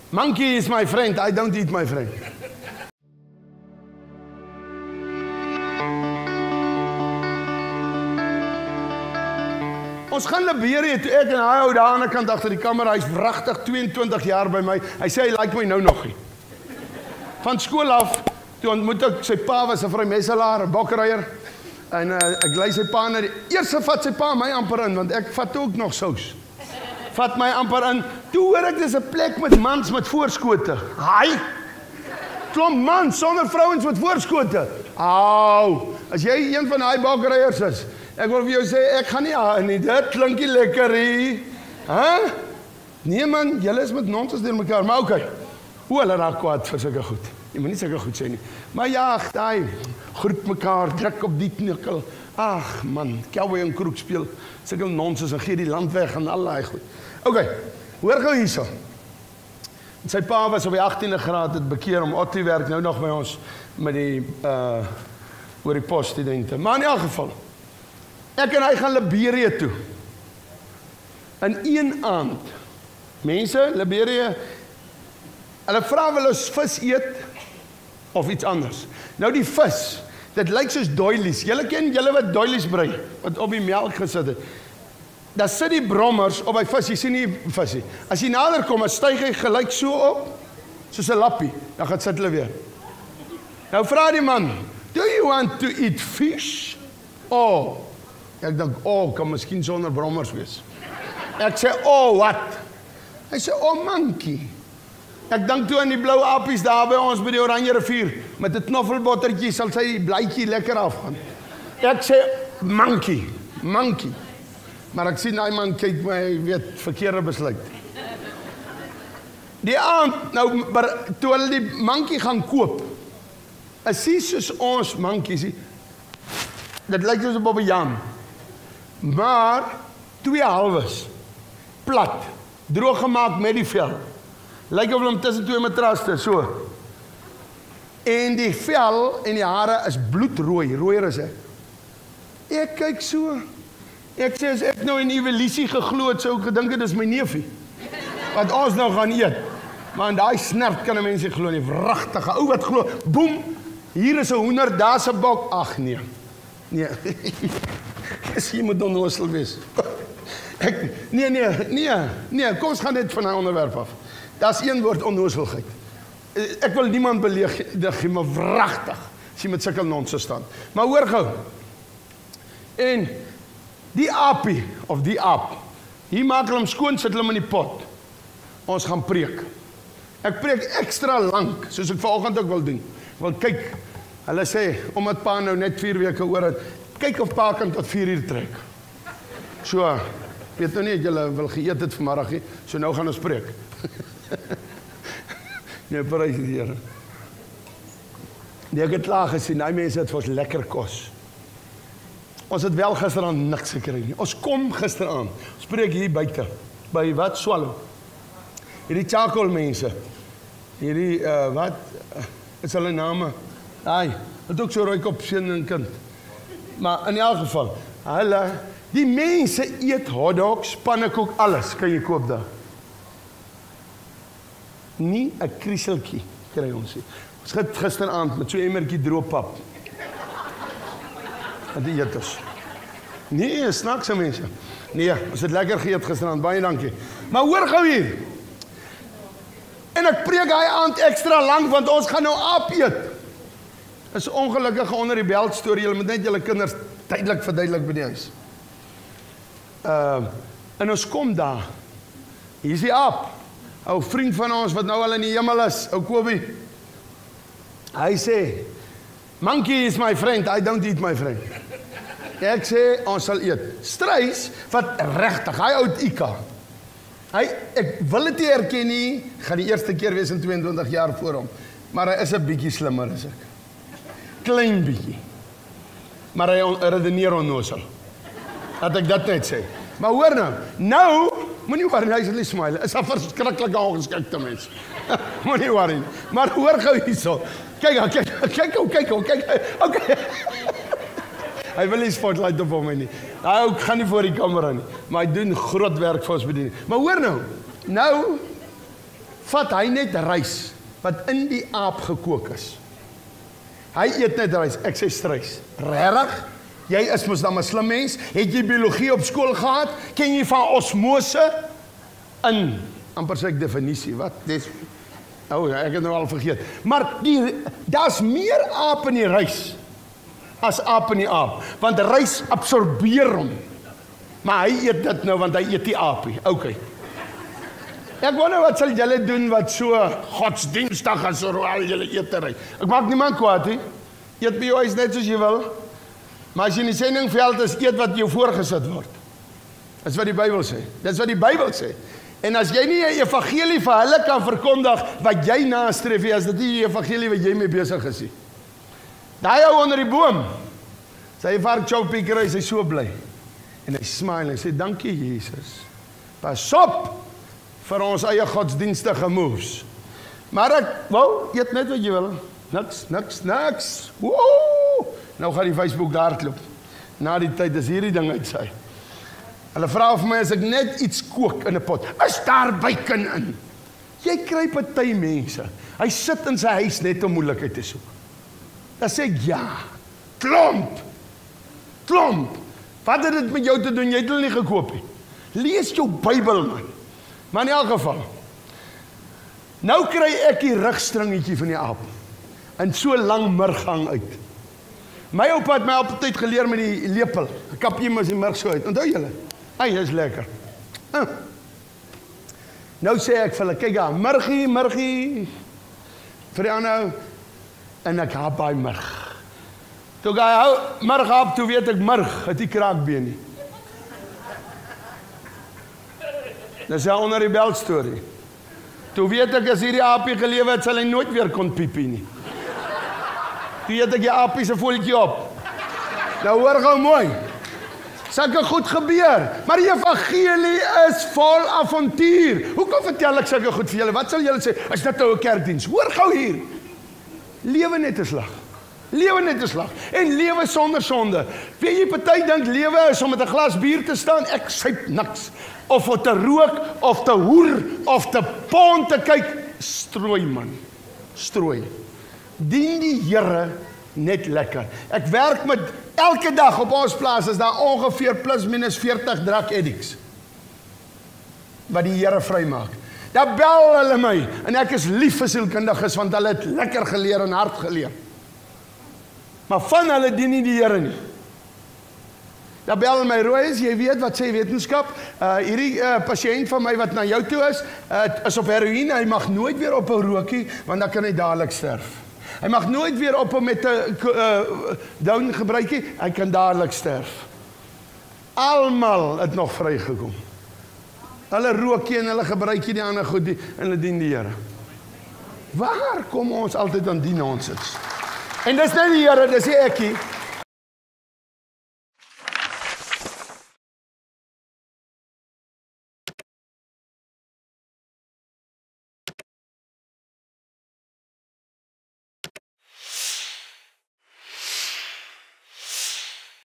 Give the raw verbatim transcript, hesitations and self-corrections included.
Monkey is my friend, I don't eat my friend. Ons gaan Liberië toe, ek en hy hou daar aan die kant agter die kamera, hy's wragtig tweeëntwintig jaar by my, hy sê hy like my nou nog nie. Van skool af, toe ontmoet ek, sy pa was 'n vrymeiselaar, 'n bokkeryer, en uh, ek lei sy pa na die, eerste vat sy pa my amper in, want ek vat ook nog sous. Vat my amper in, toe hoor ek, dis 'n plek met mans met voorskote. Haai! Klomp mans, sonder vrouens met voorskote. Au! As jy een van die bokkerryers is, ek wil vir jou sê, ek gaan nie aan nie, dit klink nie lekker hier. Huh? Nee man, julle is met nonsens deur mekaar, maar oké. Okay. Hoe hulle raak kwaad vir sulke goed. Jy moet nie sulke goed sê nie. Maar ja, daai groet mekaar, druk op die knikkel. Ag man, cowboy en kroeg speel, sulke nonsens en gee die land weg en al daai goed. Oké, okay, hoor gou hierso. Sy pa was op die achttiende graad het bekeer om Otto werk nou nog by ons met die uh oor die poststudente. Maar in elk geval, ek en hy gaan Liberië toe. In een aand. Mense, Liberië, hulle vra wel ons vis eet of iets anders. Nou die vis, dit lyk soos doilies. Julle ken julle wat doilies brei, wat op die melk gesit het. Daar sit die brommers op by vis, jy sien nie visie. As jy nader kom, dan styg hy gelyk so op, soos 'n lappie. Dan gaan sit hulle weer. Nou vra die man, do you want to eat fish? Oh, ek dink, oh, kan miskien sonder brommers wees. Ek sê, oh, wat? Hy sê, oh, monkey. Ek dink toe aan die blou apies daar by ons by die Oranje rivier, met 'n knoffelbottertjie sal sy blytjie lekker afgaan. Ek sê, monkey, monkey. Maar ek sien daai man kyk my, weet, verkeerde besluit. Die aand, nou, toe hulle die monkey gaan koop, is nie soos ons monkeys, dit lyk soos 'n bobbejaan. Maar, twee halwes, plat, droog gemaak met die vel. Lyk of hulle tussen twee matraste, so. En die vel en die hare is bloedrooi, rooier is ek. Ek kyk so. Ek sê, as ek nou in Liberiese geglo het, sou ek gedink het, dis my neefie. Wat ons nou gaan eet. Maar in daai snert kan 'n mens nie glo nie, wragtige ou wat glo, boem, hier is 'n hoender, daar's 'n bok. Ag nee. Nee. Jy moet onnoosel wees. Ek, nee, nee, nee, nee, kom ons gaan net van 'n onderwerp af. Daar's een woord, onnooselheid. Ek wil niemand beleeg, maar wragtig, as jy met sulke nonsens staan. Maar hoor gou. En die aapie, of die aap, hier maak hulle hom skoon, sit hulle hom in die pot. Ons gaan preek. Ek preek extra lank, soos ek vanoggend ook wil doen. Want kyk, hulle sê, omdat pa nou net vier weke oor het, kyk of pa kan tot vier uur trek. So, weet nou nie, julle wil geëet het vanmiddag nie, so nou gaan ons preek. Nee, prys die Here. Nee, ek het klaar gesien, die mense het vir ons lekker kos. Ons het wel gisteraan niks gekry nie. Ons kom gisteraan, ons preek hier buite, by wat? Swallow. Hierdie charcoal mense, hierdie, uh, wat, uh, is hulle name? Ai, het ook so rooi kop seun en kind. Maar in elk geval, hulle, die mense eet hotdogs, pannekoek, alles kan jy koop daar. Nie 'n krieseltjie kry ons nie. Ons het gisteraand met so 'n emmertjie droë pap. Wat die eet ons. Nee, snaakse mense. Nee, ons het lekker geëet gisteraand, baie dankie. Maar hoor gou hier. En ek preek hy aand ekstra lank, want ons gaan nou aap eet. Is ongelukkige onder die belt storie, julle moet net julle kinders tydelik verduidelik by die huis. Uh, en ons kom daar. Hier is die aap. Ou vriend van ons wat nou al in die hemel is, ou Kobie. Hy sê, monkey is my friend, I don't eat my friend. Ek sê, ons sal eet. Strauss, wat regtig, hy oud Ika. Hy, ek wil dit nie erken nie, gaan die eerste keer wees in tweeëntwintig jaar voor hom. Maar hy is 'n bietjie slimmer as ek. Klein bietjie. Maar hy on, redeneer onnoosel. Laat ek dit net sê. Maar hoor nou, nou, moenie worry, hy is nie smile, is 'n verskriklike ongeskikte mens. Moenie worry. Maar hoor gou hierso. Kyk, kyk, kyk, kyk, kyk, kyk. Okay. Hy wil nie spotlight op hom nie. Hy ook gaan nie voor die kamera nie. Maar hy doen groot werk vir ons bediening. Maar hoor nou, nou vat hy net rys, wat in die aap gekook is. Hy eet net rys, ek sê strys. Regtig? Jy is mos dan 'n slim mens, het jy biologie op skool gehad, ken jy van osmose? In, amper sê ek definisie, wat? Dis, oh, ek het nou al vergeet. Maar die, daar's meer aap in die rys, as aap in die aap, want rys absorbeer hom. Maar hy eet dit nou, want hy eet die aapie, ok. Ek wonder wat sal julle doen wat so godsdienstig as al julle eetery. Ek maak niemand kwaad nie. Eet by jou huis net soos jy wil. Maar as jy in die sendingveld is, eet wat jou voorgesit word. Dis wat die Bybel sê. Dis wat die Bybel sê. En as jy nie 'n evangelie vir hulle kan verkondig wat jy nastreef, as dit nie die evangelie wat jy mee besig is nie. Daai ou onder die boom. Sy vark choppie kry, sy so bly. En hy smile en sê dankie Jesus. Pas op vir ons eie godsdienstige moves. Maar ek, wou, eet net wat jy wil. Niks, niks, niks. Woe! Nou gaan die Facebook daar klop. Na die tyd is hierdie ding uitsaai. Hulle vra vir my as ek net iets kook in 'n pot. Is daar bacon in? Jy kry party mense. Hy sit in sy huis net om moeilikheid te soek. Dan sê ek ja. Klomp. Klomp. Wat het dit met jou te doen? Jy het hulle nie gekoop nie. Lees jou Bybel man. Maar in elk geval, nou kry ek die rugstringetjie van die aap, in so lang murgang uit. My oupa het my altyd geleer met die lepel, kap jy mos die murg so uit, onthou julle? Hy is lekker. Hm. Nou sê ek vir hulle, kyk daar, murgie, murgie, vir die ander, en ek hap hy murg. Toe ek hou murg hap, toe weet ek murg, het die kraakbeen nie. Dis ja onder die belstorie. Toe weet ek as hierdie aapie gelewe het, sal hy nooit weer kon piepie nie. Toe weet ek die aapie se voeltjie op. Nou hoor gou mooi. Sulke goed gebeur, maar die evangelie is vol avontuur. Hoekom vertel ek sulke goed vir julle? Wat sal julle sê? Is dit nou 'n kerkdiens? Hoor gou hier. Lewe net 'n slag. Lewe net 'n slag. En lewe sonder sonde. Weet jy, party dink lewe is om met 'n glas bier te staan, ek syp niks. Of te rook, of te hoer, of te pon te kyk, strooi man, strooi. Dien die Here net lekker. Ek werk met, elke dag op ons plaas is daar ongeveer plus minus veertig drug addicts, wat die Here vrymaak. Daar bel hulle my, en ek is lief vir sielkundiges, want hulle het lekker geleer en hard geleer. Maar van hulle dien nie die Here nie. Daar bel my Rooies, jy weet wat sê wetenskap, uh, hierdie uh, pasiënt van my wat na jou toe is, uh, is op heroïne, hy mag nooit weer op 'n rookie, want dan kan hy dadelik sterf. Hy mag nooit weer op 'n met 'n uh, down gebruikie, hy kan dadelik sterf. Almal het nog vrygekom. Hulle rookie en hulle gebruikie die ander goed, die, en hulle dien die Here. Waar kom ons altyd aan die nonsens? En dis nie die Here, dis nie ekkie.